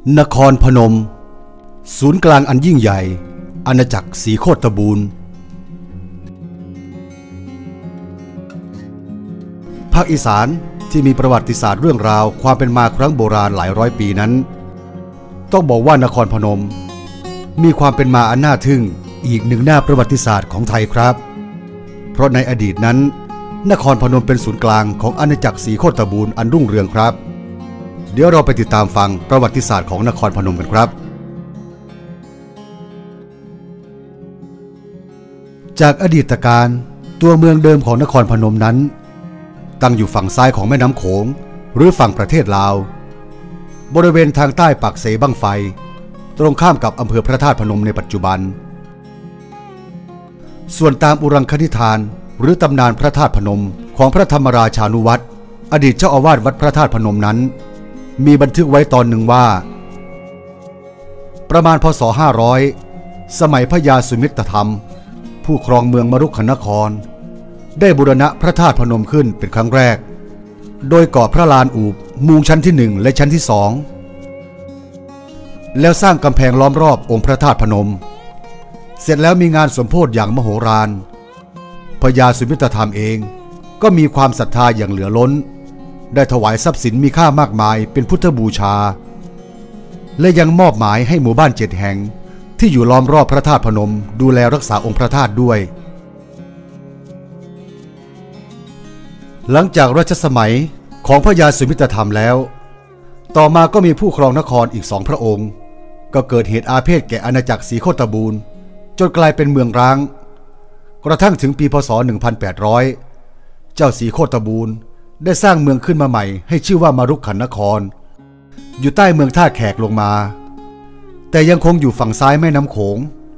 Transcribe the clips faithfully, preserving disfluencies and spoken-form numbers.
นครพนมศูนย์กลางอันยิ่งใหญ่อาณาจักรศรีโคตบูรณ์ภาคอีสานที่มีประวัติศาสตร์เรื่องราวความเป็นมาครั้งโบราณหลายร้อยปีนั้นต้องบอกว่านครพนมมีความเป็นมาอันน่าทึ่งอีกหนึ่งหน้าประวัติศาสตร์ของไทยครับเพราะในอดีตนั้นนครพนมเป็นศูนย์กลางของอาณาจักรศรีโคตบูรณ์อันรุ่งเรืองครับเดี๋ยวเราไปติดตามฟังประวัติศาสตร์ของนครพนมกันครับจากอดีตการตัวเมืองเดิมของนครพนมนั้นตั้งอยู่ฝั่งซ้ายของแม่น้ำโขงหรือฝั่งประเทศลาวบริเวณทางใต้ปากเสบั้งไฟตรงข้ามกับอำเภอพระธาตุพนมในปัจจุบันส่วนตามอุรังคนิทานหรือตำนานพระธาตุพนมของพระธรรมราชานุวัตรอดีตเจ้าอาวาสวัดพระธาตุพนมนั้นมีบันทึกไว้ตอนหนึ่งว่าประมาณพ.ศ. ห้าร้อยสมัยพระยาสุมิตรธรรมผู้ครองเมืองมรุกขนครได้บูรณะพระธาตุพนมขึ้นเป็นครั้งแรกโดยก่อพระลานอูบมุงชั้นที่หนึ่งและชั้นที่สองแล้วสร้างกำแพงล้อมรอบองค์พระธาตุพนมเสร็จแล้วมีงานสมโภชอย่างมโหฬารพระยาสุมิตรธรรมเองก็มีความศรัทธาอย่างเหลือล้นได้ถวายทรัพย์สินมีค่ามากมายเป็นพุทธบูชาและยังมอบหมายให้หมู่บ้านเจ็ดแห่งที่อยู่ล้อมรอบพระธาตุพนมดูแลรักษาองค์พระธาตุด้วยหลังจากรัชสมัยของพระยาสุมิตรธรรมแล้วต่อมาก็มีผู้ครองนครอีกสองพระองค์ก็เกิดเหตุอาเพศแก่อาณาจักรศรีโคตบูรณ์จนกลายเป็นเมืองร้างกระทั่งถึงปีพ.ศ. หนึ่งพันแปดร้อยเจ้าศรีโคตบูรณ์ได้สร้างเมืองขึ้นมาใหม่ให้ชื่อว่ามารุกขนครอยู่ใต้เมืองท่าแขกลงมาแต่ยังคงอยู่ฝั่งซ้ายแม่น้ำโขง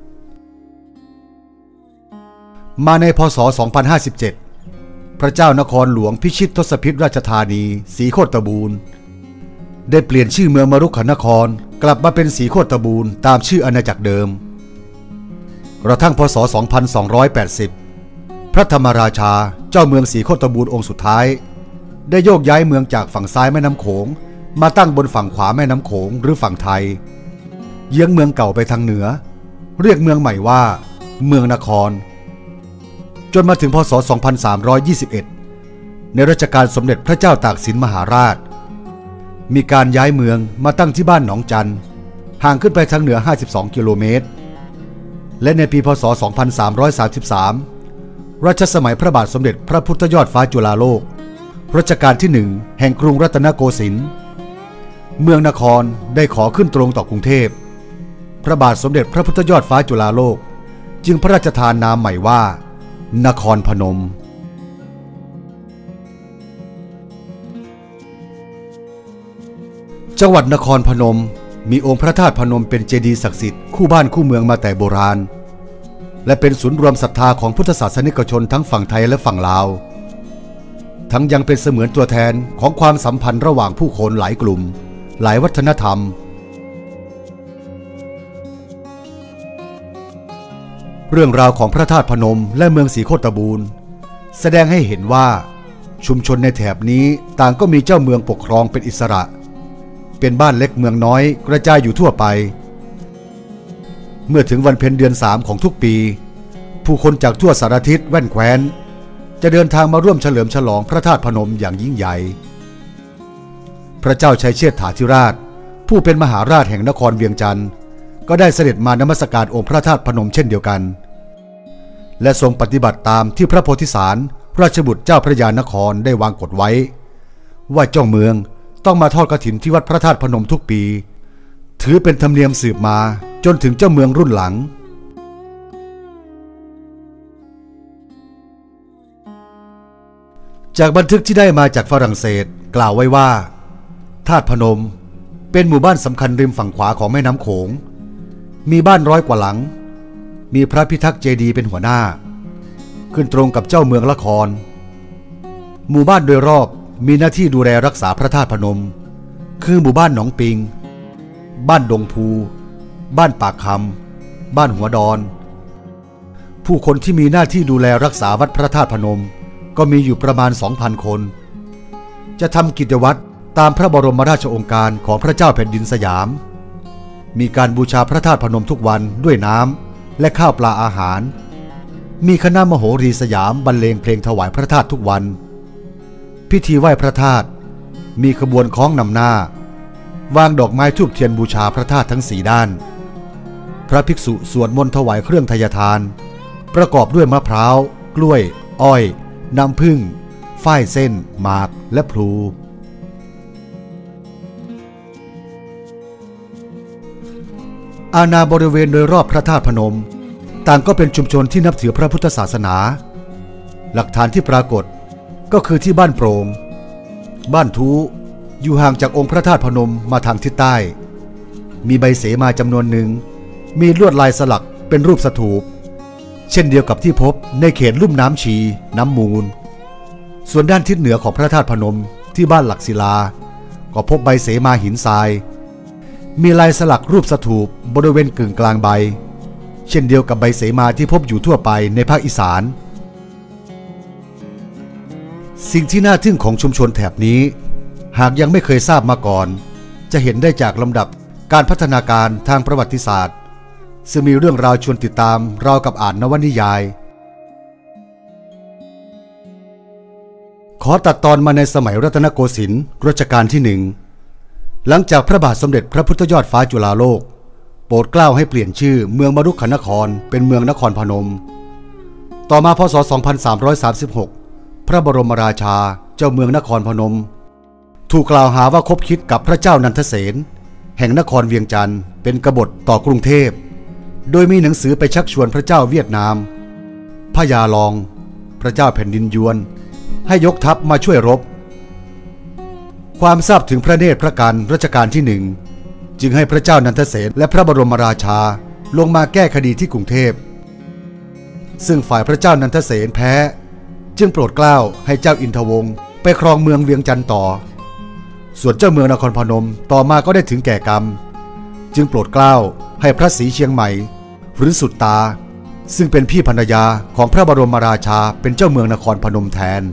มาในพ.ศ. สองพันห้าสิบเจ็ดพระเจ้านครหลวงพิชิตทศพิตรราชธานีศรีโคตบูรณ์ได้เปลี่ยนชื่อเมืองมารุกขนครกลับมาเป็นศรีโคตบูรณ์ตามชื่ออาณาจักรเดิมกระทั่งพ.ศ. สองพันสองร้อยแปดสิบพระธรรมราชาเจ้าเมืองศรีโคตบูรณ์องค์สุดท้ายได้โยกย้ายเมืองจากฝั่งซ้ายแม่น้ำโขงมาตั้งบนฝั่งขวาแม่น้ำโขงหรือฝั่งไทยเยื้องเมืองเก่าไปทางเหนือเรียกเมืองใหม่ว่าเมืองนครจนมาถึงพ.ศ. สองพันสามร้อยยี่สิบเอ็ดในรัชกาลสมเด็จพระเจ้าตากสินมหาราชมีการย้ายเมืองมาตั้งที่บ้านหนองจันห่างขึ้นไปทางเหนือห้าสิบสองกิโลเมตรและในปีพ.ศ. สองพันสามร้อยสามสิบสามรัชสมัยพระบาทสมเด็จพระพุทธยอดฟ้าจุฬาโลกรัชกาลที่หนึ่งแห่งกรุงรัตนโกสินทร์เมืองนครได้ขอขึ้นตรงต่อกรุงเทพพระบาทสมเด็จพระพุทธยอดฟ้าจุฬาโลกจึงพระราชทานนามใหม่ว่านครพนมจังหวัดนครพนมมีองค์พระธาตุพนมเป็นเจดีย์ศักดิ์สิทธิ์คู่บ้านคู่เมืองมาแต่โบราณและเป็นศูนย์รวมศรัทธาของพุทธศาสนิกชนทั้งฝั่งไทยและฝั่งลาวทั้งยังเป็นเสมือนตัวแทนของความสัมพันธ์ระหว่างผู้คนหลายกลุ่มหลายวัฒนธรรมเรื่องราวของพระธาตุพนมและเมืองศรีโคตบูรณ์แสดงให้เห็นว่าชุมชนในแถบนี้ต่างก็มีเจ้าเมืองปกครองเป็นอิสระเป็นบ้านเล็กเมืองน้อยกระจายอยู่ทั่วไปเมื่อถึงวันเพ็ญเดือนสามของทุกปีผู้คนจากทั่วสารทิศแว่นแคว้นจะเดินทางมาร่วมเฉลิมฉลองพระธาตุพนมอย่างยิ่งใหญ่พระเจ้าชัยเชษฐาธิราชผู้เป็นมหาราชแห่งนครเวียงจันทร์ก็ได้เสด็จมานมัสการองค์พระธาตุพนมเช่นเดียวกันและทรงปฏิบัติตามที่พระโพธิสารราชบุตรเจ้าพระยานครได้วางกฎไว้ว่าเจ้าเมืองต้องมาทอดกฐินที่วัดพระธาตุพนมทุกปีถือเป็นธรรมเนียมสืบมาจนถึงเจ้าเมืองรุ่นหลังจากบันทึกที่ได้มาจากฝรั่งเศสกล่าวไว้ว่าธาตุพนมเป็นหมู่บ้านสำคัญริมฝั่งขวาของแม่น้ำโขงมีบ้านร้อยกว่าหลังมีพระพิทักษ์เจดีย์เป็นหัวหน้าขึ้นตรงกับเจ้าเมืองละครหมู่บ้านโดยรอบมีหน้าที่ดูแลรักษาพระธาตุพนมคือหมู่บ้านหนองปิงบ้านดงพูบ้านปากคำบ้านหัวดอนผู้คนที่มีหน้าที่ดูแลรักษาวัดพระธาตุพนมก็มีอยู่ประมาณ สองพัน คนจะทำกิจวัตรตามพระบรมราชโองการของพระเจ้าแผ่นดินสยามมีการบูชาพระธาตุพนมทุกวันด้วยน้ำและข้าวปลาอาหารมีคณะมโหรีสยามบรรเลงเพลงถวายพระธาตุทุกวันพิธีไหว้พระธาตุมีขบวนคล้องนำหน้าวางดอกไม้ธูปเทียนบูชาพระธาตุทั้งสี่ด้านพระภิกษุสวดมนต์ถวายเครื่องทายทานประกอบด้วยมะพร้าวกล้วยอ้อยน้ำผึ้งฝ้ายเส้นหมากและพลูอาณาบริเวณโดยรอบพระธาตุพนมต่างก็เป็นชุมชนที่นับถือพระพุทธศาสนาหลักฐานที่ปรากฏก็คือที่บ้านโปร่งบ้านทูอยู่ห่างจากองค์พระธาตุพนมมาทางทิศใต้มีใบเสมาจำนวนหนึ่งมีลวดลายสลักเป็นรูปสถูปเช่นเดียวกับที่พบในเขตลุ่มน้ำชีน้ำมูลส่วนด้านทิศเหนือของพระธาตุพนมที่บ้านหลักศิลาก็พบใบเสมาหินทรายมีลายสลักรูปสถูปบริเวณกึ่งกลางใบเช่นเดียวกับใบเสมาที่พบอยู่ทั่วไปในภาคอีสานสิ่งที่น่าทึ่งของชุมชนแถบนี้หากยังไม่เคยทราบมาก่อนจะเห็นได้จากลำดับการพัฒนาการทางประวัติศาสตร์ซึ่งมีเรื่องราวชวนติดตามราวกับอ่านนวนิยายขอตัดตอนมาในสมัยรัตนโกสินทร์รัชกาลที่หนึ่งหลังจากพระบาทสมเด็จพระพุทธยอดฟ้าจุฬาโลกโปรดเกล้าให้เปลี่ยนชื่อเมืองมรุกขนครเป็นเมืองนครพนมต่อมาพ.ศ. สองพันสามร้อยสามสิบหกพระบรมราชาเจ้าเมืองนครพนมถูกกล่าวหาว่าคบคิดกับพระเจ้านันทเสนแห่งนครเวียงจันทร์เป็นกบฏต่อกรุงเทพโดยมีหนังสือไปชักชวนพระเจ้าเวียดนามพญาลองพระเจ้าแผ่นดินยวนให้ยกทัพมาช่วยรบความทราบถึงพระเนตรพระกันรัชกาลที่หนึ่งจึงให้พระเจ้านันทเสนและพระบรมราชาลงมาแก้คดีที่กรุงเทพซึ่งฝ่ายพระเจ้านันทเสนแพ้จึงโปรดเกล้าให้เจ้าอินทวงศ์ไปครองเมืองเวียงจันทร์ต่อส่วนเจ้าเมืองนครพนมต่อมาก็ได้ถึงแก่กรรมจึงโปรดเกล้าให้พระศรีเชียงใหม่หรือสุดตาซึ่งเป็นพี่ภรรยาของพระบรมราชาเป็นเจ้าเมืองนครพนมแทน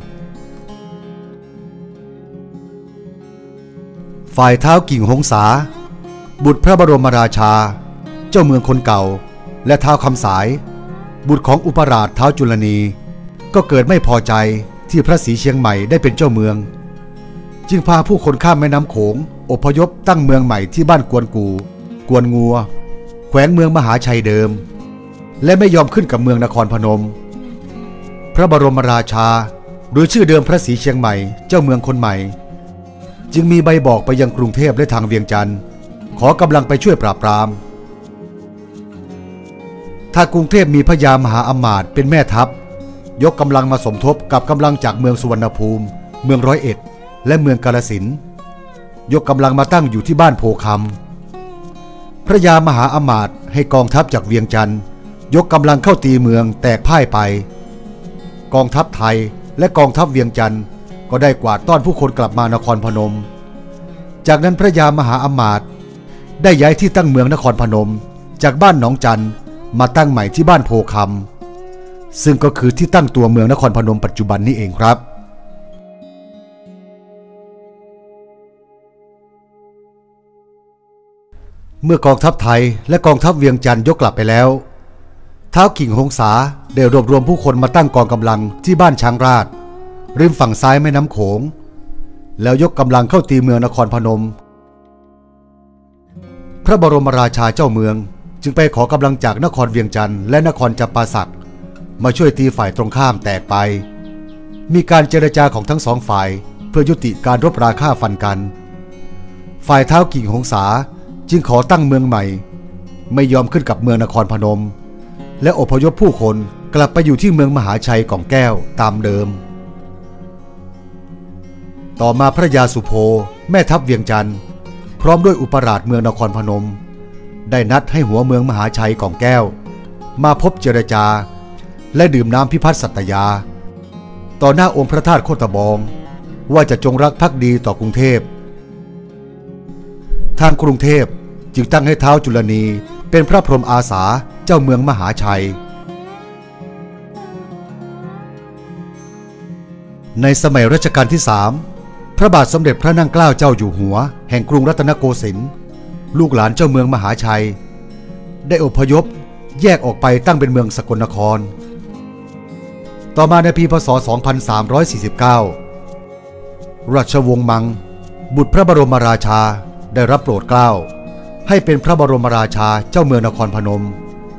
ฝ่ายเท้ากิ่งหงสาบุตรพระบรมราชาเจ้าเมืองคนเก่าและเท้าคำสายบุตรของอุปราชเท้าจุลนีก็เกิดไม่พอใจที่พระศรีเชียงใหม่ได้เป็นเจ้าเมืองจึงพาผู้คนข้ามแม่น้ำโขงอพยพตั้งเมืองใหม่ที่บ้านกวนกูกวนงัวแขวงเมืองมหาชัยเดิมและไม่ยอมขึ้นกับเมืองนครพนมพระบรมราชาหรือชื่อเดิมพระศรีเชียงใหม่เจ้าเมืองคนใหม่จึงมีใบบอกไปยังกรุงเทพและทางเวียงจันทร์ขอกำลังไปช่วยปราบปรามถ้ากรุงเทพมีพญามหาอมาตย์เป็นแม่ทัพยกกำลังมาสมทบกับกำลังจากเมืองสุวรรณภูมิเมืองร้อยเอ็ดและเมืองกาฬสินธุ์ยกกำลังมาตั้งอยู่ที่บ้านโพคำพระยามหาอมาตย์ให้กองทัพจากเวียงจันทร์ยกกำลังเข้าตีเมืองแตกพ่ายไปกองทัพไทยและกองทัพเวียงจันทร์ก็ได้กวาดต้อนผู้คนกลับมานครพนมจากนั้นพระยามหาอมาตย์ได้ย้ายที่ตั้งเมืองนครพนมจากบ้านหนองจันทร์มาตั้งใหม่ที่บ้านโพคำซึ่งก็คือที่ตั้งตัวเมืองนครพนมปัจจุบันนี้เองครับเมื่อกองทัพไทยและกองทัพเวียงจันทร์ยกกลับไปแล้วท้าวกิ่งหงสาได้รวบรวมผู้คนมาตั้งกองกำลังที่บ้านช้างราชริมฝั่งซ้ายแม่น้ำโขงแล้วยกกำลังเข้าตีเมืองนครพนมพระบรมราชาเจ้าเมืองจึงไปขอกำลังจากนครเวียงจันทร์และนครจำปาสักมาช่วยตีฝ่ายตรงข้ามแตกไปมีการเจรจาของทั้งสองฝ่ายเพื่อยุติการรบราฆ่าฟันกันฝ่ายท้าวกิ่งหงสาจึงขอตั้งเมืองใหม่ไม่ยอมขึ้นกับเมืองนครพนมและอพยพผู้คนกลับไปอยู่ที่เมืองมหาชัยก่องแก้วตามเดิมต่อมาพระยาสุโภแม่ทัพเวียงจันทร์พร้อมด้วยอุปราชเมืองนครพนมได้นัดให้หัวเมืองมหาชัยก่องแก้วมาพบเจรจาและดื่มน้ำพิพัฒน์สัตยาต่อหน้าองค์พระธาตุโคตบองว่าจะจงรักภักดีต่อกรุงเทพทางกรุงเทพจึงตั้งให้ท้าวจุลนีเป็นพระพรหมอาสาเจ้าเมืองมหาชัยในสมัยรัชกาลที่สามพระบาทสมเด็จพระนั่งเกล้าเจ้าอยู่หัวแห่งกรุงรัตนโกสินทร์ลูกหลานเจ้าเมืองมหาชัยได้อพยพแยกออกไปตั้งเป็นเมืองสกลนครต่อมาในปีพ.ศ. สองพันสามร้อยสี่สิบเก้าราชวงศ์มังบุตรพระบรมราชาได้รับโปรดเกล้าให้เป็นพระบรมราชาเจ้าเมืองนครพนม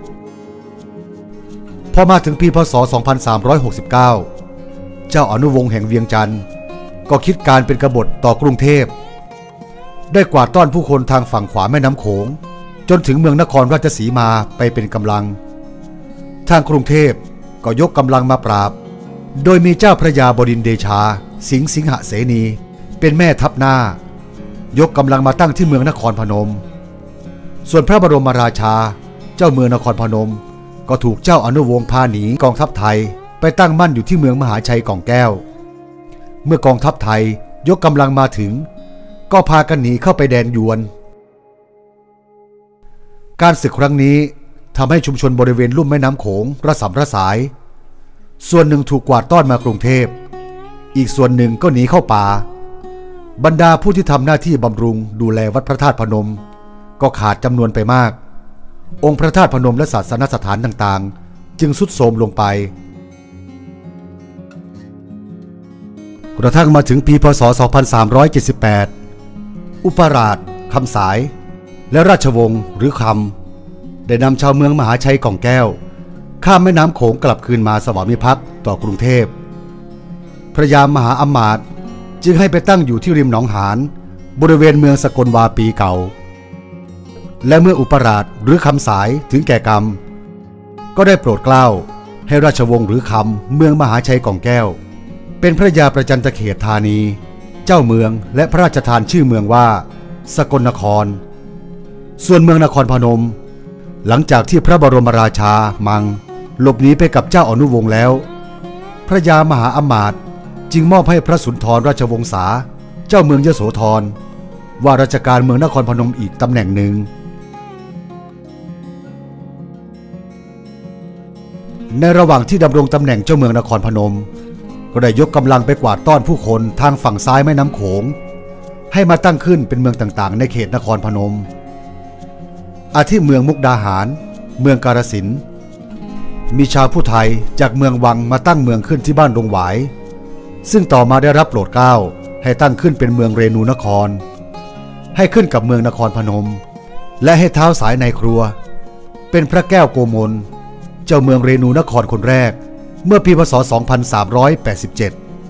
พอมาถึงปีพ.ศ. สองพันสามร้อยหกสิบเก้าเจ้าอนุวงศ์แห่งเวียงจันทร์ก็คิดการเป็นกบฏต่อกรุงเทพได้กวาดต้อนผู้คนทางฝั่งขวาแม่น้ำโขงจนถึงเมืองนครราชสีมาไปเป็นกำลังทางกรุงเทพก็ยกกำลังมาปราบโดยมีเจ้าพระยาบดินทร์เดชาสิงห์สิงหเสนีเป็นแม่ทัพหน้ายกกำลังมาตั้งที่เมืองนครพนมส่วนพระบรมราชาเจ้าเมืองนครพนมก็ถูกเจ้าอนุวงศ์พาหนีกองทัพไทยไปตั้งมั่นอยู่ที่เมืองมหาชัยก่องแก้วเมื่อกองทัพไทยยกกำลังมาถึงก็พากันหนีเข้าไปแดนยวนการศึกครั้งนี้ทำให้ชุมชนบริเวณลุ่มแม่น้ำโขงระสำระสายส่วนหนึ่งถูกกวาดต้อนมากรุงเทพอีกส่วนหนึ่งก็หนีเข้าป่าบรรดาผู้ที่ทำหน้าที่บำรุงดูแลวัดพระธาตุพนมก็ขาดจำนวนไปมากองค์พระธาตุพนมและศาสนสถานต่างๆจึงทรุดโทรมลงไปกระทั่งมาถึงปีพ.ศ. สองพันสามร้อยเจ็ดสิบแปดอุปราชคำสายและราชวงศ์หรือคำได้นำชาวเมืองมหาชัยก่องแก้วข้ามแม่น้ำโขงกลับคืนมาสวามิภักดิ์ต่อกรุงเทพพระยามหาอมาตย์จึงให้ไปตั้งอยู่ที่ริมหนองหานบริเวณเมืองสกลวาปีเก่าและเมื่ออุปราชหรือคำสายถึงแก่กรรมก็ได้โปรดเกล้าให้ราชวงศ์หรือคำเมืองมหาชัยก่องแก้วเป็นพระยาประจันตเขตธานีเจ้าเมืองและพระราชทานชื่อเมืองว่าสกลนครส่วนเมืองนครพนมหลังจากที่พระบรมราชามังหลบหนีไปกับเจ้าอนุวงศ์แล้วพระยามหาอมาตย์จึงมอบให้พระสุนทรราชวงศาเจ้าเมืองยโสธรว่าราชการเมืองนครพนมอีกตำแหน่งหนึ่งในระหว่างที่ดำรงตำแหน่งเจ้าเมืองนครพนมก็ได้ยกกำลังไปกวาดต้อนผู้คนทางฝั่งซ้ายแม่น้ำโขงให้มาตั้งขึ้นเป็นเมืองต่างๆในเขตนครพนมอาทิเมืองมุกดาหารเมืองกาฬสินธุ์มีชาวผู้ไทยจากเมืองวังมาตั้งเมืองขึ้นที่บ้านดงหวายซึ่งต่อมาได้รับโปรดเกล้าให้ตั้งขึ้นเป็นเมืองเรนูนครให้ขึ้นกับเมืองนครพนมและให้เท้าสายในครัวเป็นพระแก้วโกมลเจ้าเมืองเรนูนครคนแรกเมื่อปีพ.ศ. สองพันสามร้อยแปดสิบเจ็ด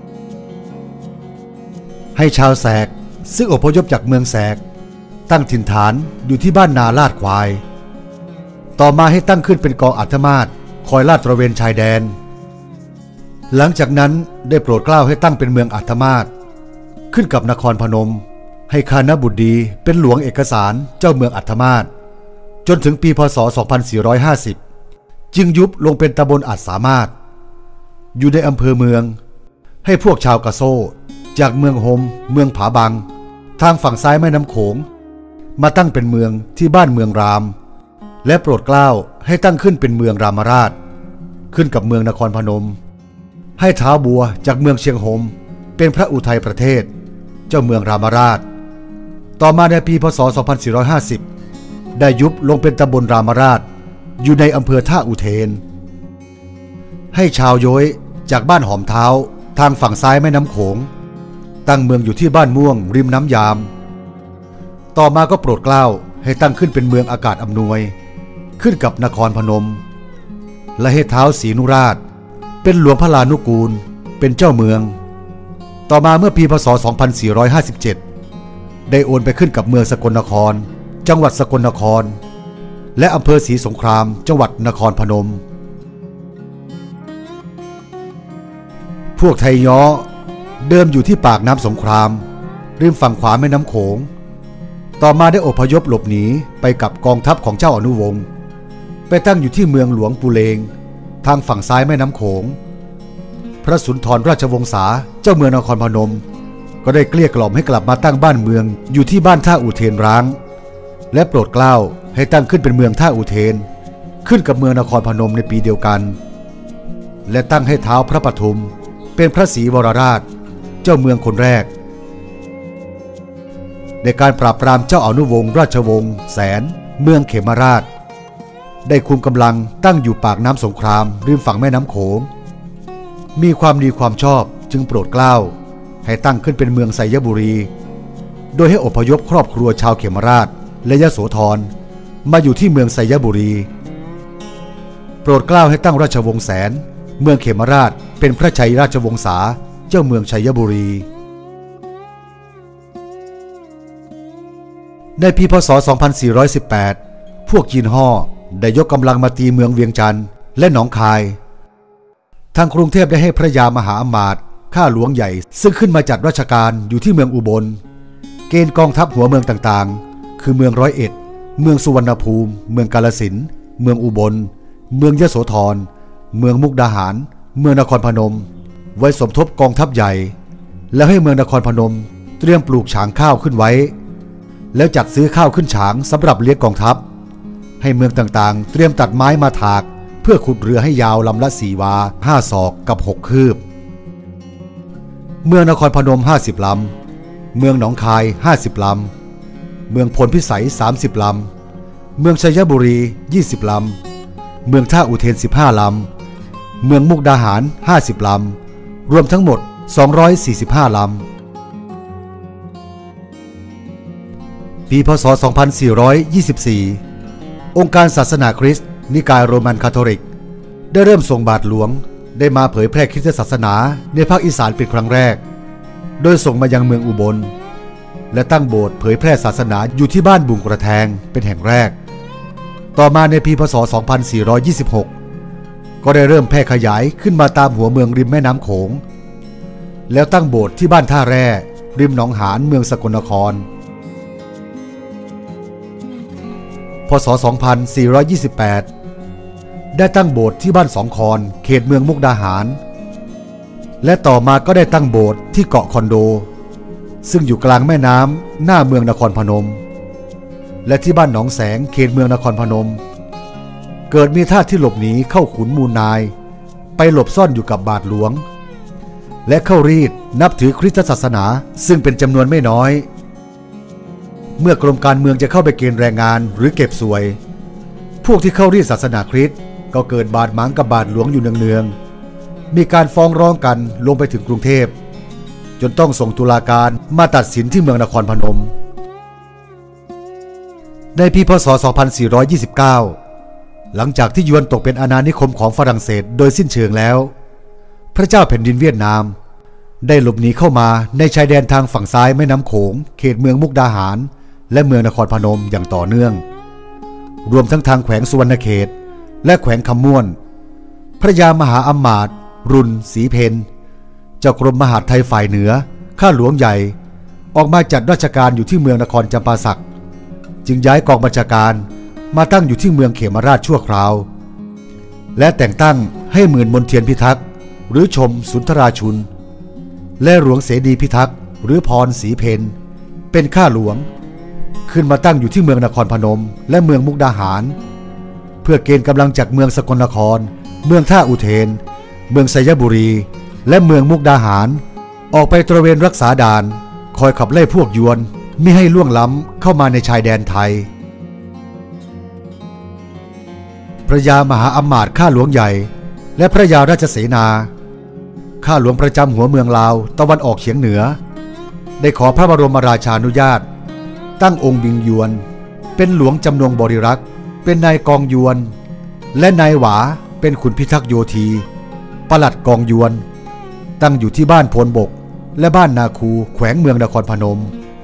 ให้ชาวแสกซึ่งอพยพจากเมืองแสกตั้งถิ่นฐานอยู่ที่บ้านนาลาดควายต่อมาให้ตั้งขึ้นเป็นกองอัฐมาศคอยลาดตระเวนชายแดนหลังจากนั้นได้โปรดเกล้าให้ตั้งเป็นเมืองอัฐมาศขึ้นกับนครพนมให้คานบุตรดีเป็นหลวงเอกสารเจ้าเมืองอัฐมาศจนถึงปีพ.ศ. สองพันสี่ร้อยห้าสิบจึงยุบลงเป็นตำบลอัดสามารถอยู่ในอำเภอเมืองให้พวกชาวกะโซ่จากเมืองโฮมเมืองผาบังทางฝั่งซ้ายแม่น้ำโขงมาตั้งเป็นเมืองที่บ้านเมืองรามและโปรดเกล้าให้ตั้งขึ้นเป็นเมืองรามราชขึ้นกับเมืองนครพนมให้ท้าวบัวจากเมืองเชียงโฮมเป็นพระอุทัยประเทศเจ้าเมืองรามราชต่อมาในปีพ.ศ. สองพันสี่ร้อยห้าสิบได้ยุบลงเป็นตำบลรามราชอยู่ในอำเภอท่าอุเทนให้ชาวโย้ยจากบ้านหอมเท้าทางฝั่งซ้ายแม่น้ำโขงตั้งเมืองอยู่ที่บ้านม่วงริมน้ำยามต่อมาก็โปรดเกล้าให้ตั้งขึ้นเป็นเมืองอากาศอำนวยขึ้นกับนครพนมและให้ท้าวศรีนุราชเป็นหลวงพระลานุกูลเป็นเจ้าเมืองต่อมาเมื่อปีพ.ศ. สองพันสี่ร้อยห้าสิบเจ็ดได้โอนไปขึ้นกับเมืองสกลนครจังหวัดสกลนครและอำเภอศรีสงครามจังหวัดนครพนมพวกไทยย้อเดิมอยู่ที่ปากน้ำสงครามริมฝั่งขวาแม่น้ำโขงต่อมาได้อพยพหลบหนีไปกับกองทัพของเจ้าอนุวงศ์ไปตั้งอยู่ที่เมืองหลวงปูเลงทางฝั่งซ้ายแม่น้ำโขงพระสุนทรราชวงศาเจ้าเมืองนครพนมก็ได้เกลี้ยกล่อมให้กลับมาตั้งบ้านเมืองอยู่ที่บ้านท่าอุเทนร้างและโปรดเกล้าให้ตั้งขึ้นเป็นเมืองท่าอุเทนขึ้นกับเมืองนครพนมในปีเดียวกันและตั้งให้ท้าวพระปทุมเป็นพระศรีวรราชเจ้าเมืองคนแรกในการปราบปรามเจ้าอนุวงศ์ราชวงศ์แสนเมืองเขมราชได้คุมกำลังตั้งอยู่ปากน้ำสงครามริมฝั่งแม่น้ำโขงมีความดีความชอบจึงโปรดเกล้าให้ตั้งขึ้นเป็นเมืองไสยบุรีโดยให้อพยพครอบครัวชาวเขมราชและยโสธรมาอยู่ที่เมืองไสยบุรีโปรดเกล้าให้ตั้งราชวงศ์แสนเมืองเขมราชเป็นพระชัยราชวงศาเจ้าเมืองชัยบุรีในปีพ.ศ. สองพันสี่ร้อยสิบแปดพวกจีนฮ่อได้ยกกำลังมาตีเมืองเวียงจันทร์และหนองคายทางกรุงเทพได้ให้พระยามหาอมาตย์ข้าหลวงใหญ่ซึ่งขึ้นมาจัดราชการอยู่ที่เมืองอุบลเกณฑ์กองทัพหัวเมืองต่างๆคือเมืองร้อยเอ็ดเมืองสุวรรณภูมิเมืองกาฬสินธุ์เมืองอุบลเมืองยโสธรเมืองมุกดาหารเมืองนครพนมไว้สมทบกองทัพใหญ่แล้วให้เมืองนครพนมเตรียมปลูกฉางข้าวขึ้นไว้แล้วจัดซื้อข้าวขึ้นฉางสำหรับเลี้ยงกองทัพให้เมืองต่างๆเตรียมตัดไม้มาถากเพื่อขุดเรือให้ยาวลำละสี่วาห้าศอกกับหกคืบเมืองนครพนมห้าสิบลำเมืองหนองคายห้าสิบลำเมืองพลพิสัยสามสิบลำเมืองชัยบุรียี่สิบลำเมืองท่าอุเทนสิบห้าลำเมืองมุกดาหารห้าสิบลำรวมทั้งหมดสองร้อยสี่สิบห้าลำปีพ.ศ. สองพันสี่ร้อยยี่สิบสี่องค์การศาสนาคริสต์นิกายโรมันคาทอลิกได้เริ่มส่งบาทหลวงได้มาเผยแพร่คริสตศาสนาในภาคอีสานเป็นครั้งแรกโดยส่งมายังเมืองอุบลและตั้งโบสถ์เผยแพร่ศาสนาอยู่ที่บ้านบุงกระแทงเป็นแห่งแรกต่อมาในปีพ.ศ. สองพันสี่ร้อยยี่สิบหกก็ได้เริ่มแพร่ขยายขึ้นมาตามหัวเมืองริมแม่น้ำโขงแล้วตั้งโบสถ์ที่บ้านท่าแร่ริมหนองหานเมืองสกลนครพ.ศ. สองพันสี่ร้อยยี่สิบแปดได้ตั้งโบสถ์ที่บ้านสองคอนเขตเมืองมุกดาหารและต่อมาก็ได้ตั้งโบสถ์ที่เกาะคอนโดซึ่งอยู่กลางแม่น้ำหน้าเมืองนครพนมและที่บ้านหนองแสงเขตเมืองนครพนมเกิดมีทาสที่หลบหนีเข้าขุนมูลนายไปหลบซ่อนอยู่กับบาทหลวงและเข้ารีดนับถือคริสตศาสนาซึ่งเป็นจำนวนไม่น้อยเมื่อกรมการเมืองจะเข้าไปเกณฑ์แรงงานหรือเก็บสวยพวกที่เข้ารีดศาสนาคริสต์ก็เกิดบาดหมางกับบาทหลวงอยู่เนืองๆมีการฟ้องร้องกันลงไปถึงกรุงเทพจนต้องส่งตุลาการมาตัดสินที่เมืองนครพนมในปีพ.ศ. สองพันสี่ร้อยยี่สิบเก้าหลังจากที่ยวนตกเป็นอาณานิคมของฝรั่งเศสโดยสิ้นเชิงแล้วพระเจ้าแผ่นดินเวียดนามได้หลบหนีเข้ามาในชายแดนทางฝั่งซ้ายแม่น้ำโขงเขตเมืองมุกดาหารและเมืองนครพนมอย่างต่อเนื่องรวมทั้งทางแขวงสุวรรณเขตและแขวงคำม่วนพระยามหาอำมาตย์รุนศรีเพนเจ้ากรมมหาดไทยฝ่ายเหนือข้าหลวงใหญ่ออกมาจัดราชการอยู่ที่เมืองนครจำปาสักจึงย้ายกองบัญชาการมาตั้งอยู่ที่เมืองเขมราชชั่วคราวและแต่งตั้งให้หมื่นมนเทียนพิทักษ์หรือชมสุนทราชุนและหลวงเสดีพิทักษ์หรือพรศรีเพนเป็นข้าหลวงขึ้นมาตั้งอยู่ที่เมืองนครพนมและเมืองมุกดาหารเพื่อเกณฑ์กำลังจากเมืองสกลนครเมืองท่าอุเทนเมืองไสยบุรีและเมืองมุกดาหารออกไปตระเวนรักษาด่านคอยขับไล่พวกยวนไม่ให้ล่วงล้ำเข้ามาในชายแดนไทยพระยามหาอำมาตย์ข้าหลวงใหญ่และพระยาราชเสนาข้าหลวงประจำหัวเมืองลาวตะวันออกเฉียงเหนือได้ขอพระบรมราชานุญาตตั้งองค์บิงยวนเป็นหลวงจำนงบริรักษ์เป็นนายกองยวนและนายหวาเป็นขุนพิทักษ์โยธีปลัดกองยวนตั้งอยู่ที่บ้านโพนบกและบ้านนาคูแขวงเมืองนครพนม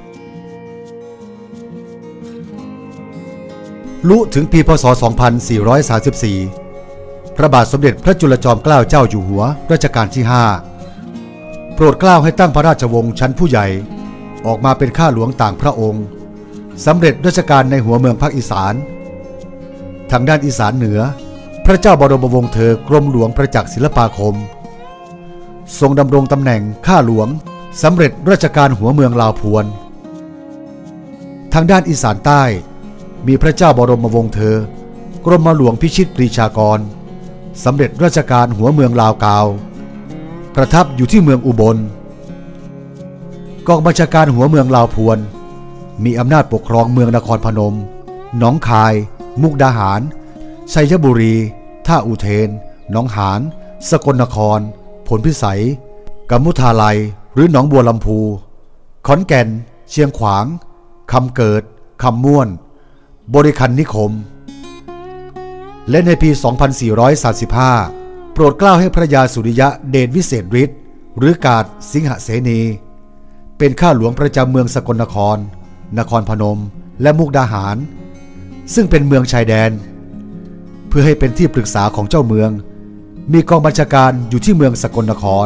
ลุถึงปีพ.ศ. สองพันสี่ร้อยสามสิบสี่พระบาทสมเด็จพระจุลจอมเกล้าเจ้าอยู่หัวรัชกาลที่ห้าโปรดเกล้าให้ตั้งพระราชวงศ์ชั้นผู้ใหญ่ออกมาเป็นข้าหลวงต่างพระองค์สำเร็จราชการในหัวเมืองภาคอีสานทางด้านอีสานเหนือพระเจ้าบรมวงศ์เธอกรมหลวงประจักษ์ศิลปาคมทรงดำรงตำแหน่งข้าหลวงสำเร็จราชการหัวเมืองลาวพวนทางด้านอีสานใต้มีพระเจ้าบรมวงศ์เธอกรมหลวงพิชิตปรีชากรสำเร็จราชการหัวเมืองลาวกาวประทับอยู่ที่เมืองอุบลกองบัญชาการหัวเมืองลาวพวนมีอำนาจปกครองเมืองนครพนมหนองคายมุกดาหารชัยบุรีท่าอุเทนหนองหานสกลนครผลพิสัยกัมพูทาลัยหรือหนองบัวลำพูขอนแก่นเชียงขวางคำเกิดคำม่วนบริคันนิคมและในปี สองพันสี่ร้อยสามสิบห้า โปรดเกล้าให้พระยาสุริยะเดชวิเศษฤทธิ์หรือกาฬสิงหเสนีเป็นข้าหลวงประจำเมืองสกลนครนครพนมและมุกดาหารซึ่งเป็นเมืองชายแดนเพื่อให้เป็นที่ปรึกษาของเจ้าเมืองมีกองบัญชาการอยู่ที่เมืองสกลนคร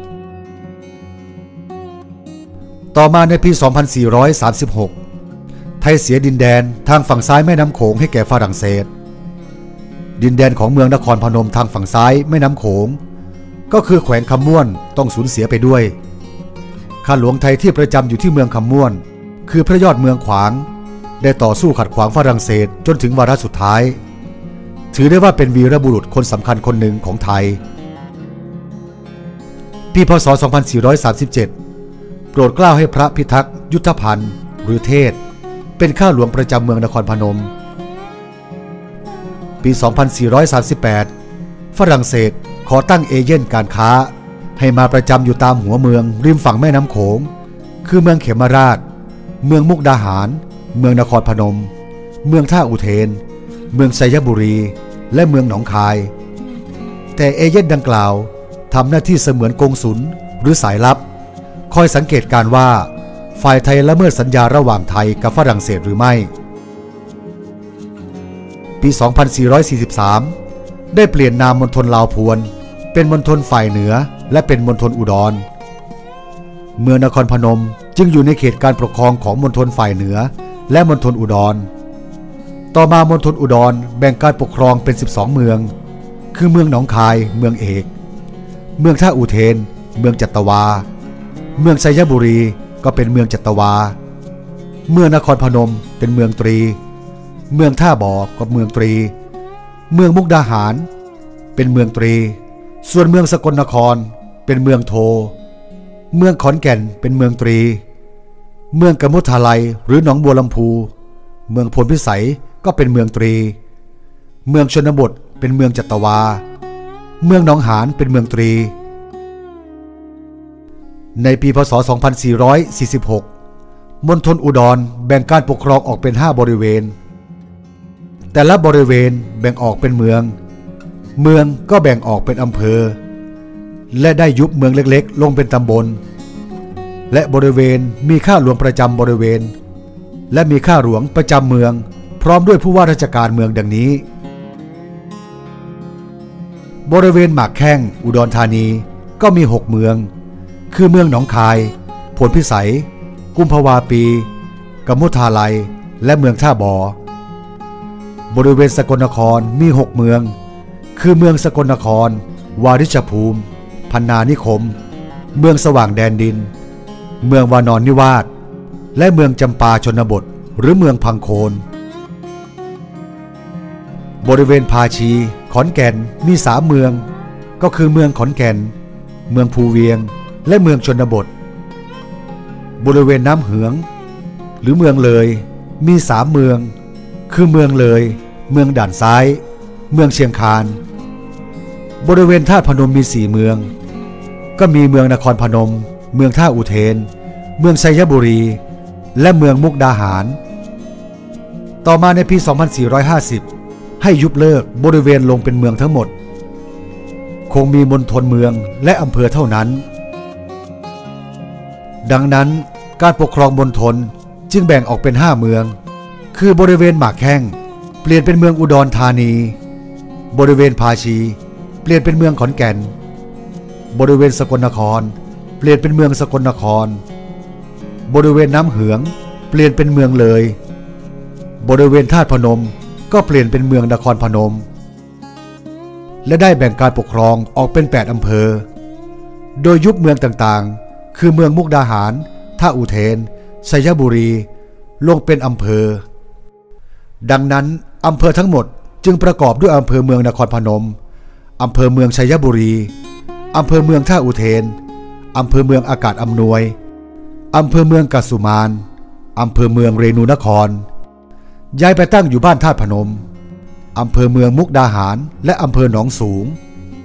ต่อมาในปี สองพันสี่ร้อยสามสิบหก ไทยเสียดินแดนทางฝั่งซ้ายแม่น้ำโขงให้แก่ฝรั่งเศสดินแดนของเมืองนครพนมทางฝั่งซ้ายแม่น้ำโขงก็คือแขวงคำม่วนต้องสูญเสียไปด้วยข้าหลวงไทยที่ประจำอยู่ที่เมืองคำม่วนคือพระยอดเมืองขวางได้ต่อสู้ขัดขวางฝรั่งเศสจนถึงวาระสุดท้ายถือได้ว่าเป็นวีรบุรุษคนสำคัญคนหนึ่งของไทยปีพ.ศ. สองพันสี่ร้อยสามสิบเจ็ด โปรดเกล้าให้พระพิทักษ์ยุทธพันธ์หรือเทศเป็นข้าหลวงประจำเมืองนครพนมปี สองพันสี่ร้อยสามสิบแปด ฝรั่งเศสขอตั้งเอเย่นการค้าให้มาประจำอยู่ตามหัวเมืองริมฝั่งแม่น้ำโขงคือเมืองเขมราชเมืองมุกดาหารเมืองนครพนมเมืองท่าอุเทนเมืองชัยบุรีและเมืองหนองคายแต่เอเย่นดังกล่าวทำหน้าที่เสมือนกงสุลหรือสายลับคอยสังเกตการว่าฝ่ายไทยละเมิดสัญญาระหว่างไทยกับฝรั่งเศสหรือไม่ปี สองพันสี่ร้อยสี่สิบสาม ได้เปลี่ยนนามมณฑลลาวพวนเป็นมณฑลฝ่ายเหนือและเป็นมณฑลอุดรเมืองนครพนมจึงอยู่ในเขตการปกครองของมณฑลฝ่ายเหนือและมณฑลอุดรต่อมามณฑลอุดรแบ่งการปกครองเป็นสิบสองเมืองคือเมืองหนองคายเมืองเอกเมืองท่าอุเทนเมืองจัตวาเมืองชัยบุรีก็เป็นเมืองจัตวาเมืองนครพนมเป็นเมืองตรีเมืองท่าบ่อก็เมืองตรีเมืองมุกดาหารเป็นเมืองตรีส่วนเมืองสกลนครเป็นเมืองโทเมืองขอนแก่นเป็นเมืองตรีเมืองกัมพูทาลัยหรือหนองบัวลำพูเมืองพลพิสัยก็เป็นเมืองตรีเมืองชนบทเป็นเมืองจัตวาเมืองหนองหานเป็นเมืองตรีในปีพ.ศ. สองพันสี่ร้อยสี่สิบหก มณฑลอุดรแบ่งการปกครองออกเป็นห้าบริเวณแต่ละบริเวณแบ่งออกเป็นเมืองเมืองก็แบ่งออกเป็นอำเภอและได้ยุบเมืองเล็กๆลงเป็นตำบลและบริเวณมีข้าหลวงประจำบริเวณและมีข้าหลวงประจำเมืองพร้อมด้วยผู้ว่าราชการเมืองดังนี้บริเวณหมากแข้งอุดรธานีก็มีหกเมืองคือเมืองหนองคายผลพิสัยกุมภาวาปีกัมพูทาลัยและเมืองท่าบ่อบริเวณสกลนครมีหกเมืองคือเมืองสกลนครวาริชภูมิพันนานิคมเมืองสว่างแดนดินเมืองวานอนนิวาสและเมืองจำปาชนบทหรือเมืองพังโคนบริเวณภาชีขอนแก่นมีสามเมืองก็คือเมืองขอนแก่นเมืองภูเวียงและเมืองชนบทบริเวณน้ำเหืองหรือเมืองเลยมีสามเมืองคือเมืองเลยเมืองด่านซ้ายเมืองเชียงคานบริเวณธาตุพนมมีสี่เมืองก็มีเมืองนครพนมเมืองท่าอุเทนเมืองชัยบุรีและเมืองมุกดาหารต่อมาในปี สองพันสี่ร้อยห้าสิบ ให้ยุบเลิกบริเวณลงเป็นเมืองทั้งหมดคงมีมณฑลเมืองและอำเภอเท่านั้นดังนั้นการปกครองมณฑลจึงแบ่งออกเป็นห้าเมืองคือบริเวณหมากแข้งเปลี่ยนเป็นเมืองอุดรธานีบริเวณภาชีเปลี่ยนเป็นเมืองขอนแก่นบริเวณสกลนครเปลี่ยนเป็นเมืองสกลนครบริเวณน้ำเหืองเปลี่ยนเป็นเมืองเลยบริเวณธาตุพนมก็เปลี่ยนเป็นเมืองนครพนมและได้แบ่งการปกครองออกเป็นแปดอำเภอโดยยุบเมืองต่างๆคือเมืองมุกดาหารท่าอุเทนชัยบุรีลงเป็นอำเภอดังนั้นอำเภอทั้งหมดจึงประกอบด้วยอำเภอเมืองนครพนมอำเภอเมืองชัยบุรีอำเภอเมืองท่าอุเทนอำเภอเมืองอากาศอำนวยอำเภอเมืองกสุมานอำเภอเมืองเรนูนครย้ายไปตั้งอยู่บ้านธาตุพนมอำเภอเมืองมุกดาหารและอำเภอหนองสูง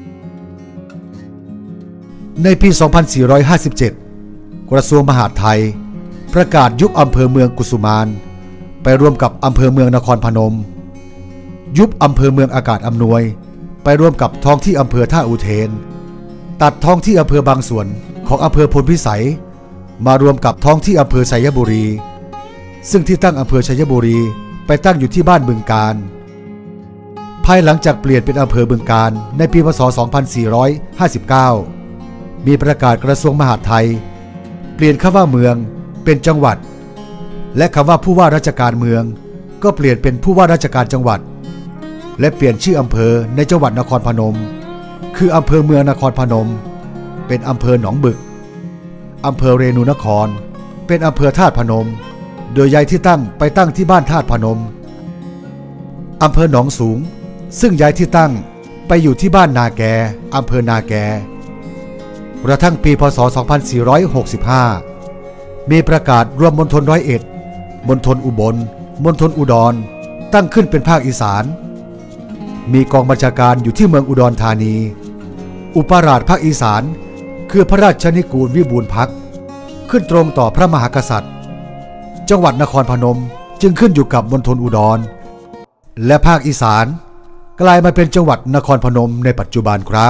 ในปี สองพันสี่ร้อยห้าสิบเจ็ด กระทรวงมหาดไทยประกาศยุบอำเภอเมืองกุสุมานไปรวมกับอำเภอเมืองนครพนมยุบอำเภอเมืองอากาศอำนวยไปรวมกับท้องที่อำเภอท่าอุเทนตัดท้องที่อำเภอบางส่วนของอำเภอพลพิสัยมารวมกับท้องที่อำเภอชัยบุรีซึ่งที่ตั้งอำเภอชัยบุรีไปตั้งอยู่ที่บ้านบึงกาฬภายหลังจากเปลี่ยนเป็นอำเภอบึงกาฬในปีพ.ศ. สองพันสี่ร้อยห้าสิบเก้ามีประกาศกระทรวงมหาดไทยเปลี่ยนคำว่าเมืองเป็นจังหวัดและคำว่าผู้ว่าราชการเมืองก็เปลี่ยนเป็นผู้ว่าราชการจังหวัดและเปลี่ยนชื่ออำเภอในจังหวัดนครพนมคืออำเภอเมืองนครพนมเป็นอำเภอหนองบึกอำเภอเรนูนครเป็นอำเภอธาตุพนมโดยย้ายที่ตั้งไปตั้งที่บ้านธาตุพนมอำเภอหนองสูงซึ่งย้ายที่ตั้งไปอยู่ที่บ้านนาแกอำเภอนาแกกระทั่งปีพ.ศ. สองพันสี่ร้อยหกสิบห้ามีประกาศรวมมณฑลร้อยเอ็ดมณฑลอุบลมณฑลอุดรตั้งขึ้นเป็นภาคอีสานมีกองบัญชาการอยู่ที่เมืองอุดรธานีอุปราชภาคอีสานคือพระราชนิกูลวิบูลย์ภักดิ์ขึ้นตรงต่อพระมหากษัตริย์จังหวัดนครพนมจึงขึ้นอยู่กับมณฑลอุดรและภาคอีสานกลายมาเป็นจังหวัดนครพนมในปัจจุบันครับ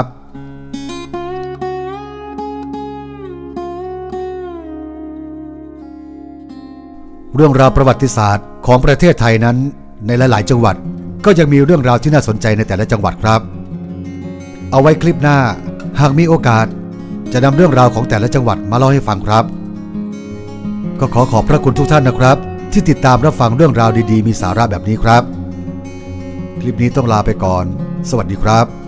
เรื่องราวประวัติศาสตร์ของประเทศไทยนั้นในหลายๆจังหวัดก็ยังมีเรื่องราวที่น่าสนใจในแต่ละจังหวัดครับเอาไว้คลิปหน้าหากมีโอกาสจะนำเรื่องราวของแต่ละจังหวัดมาเล่าให้ฟังครับก็ขอขอบพระคุณทุกท่านนะครับที่ติดตามรับฟังเรื่องราวดีๆมีสาระแบบนี้ครับคลิปนี้ต้องลาไปก่อนสวัสดีครับ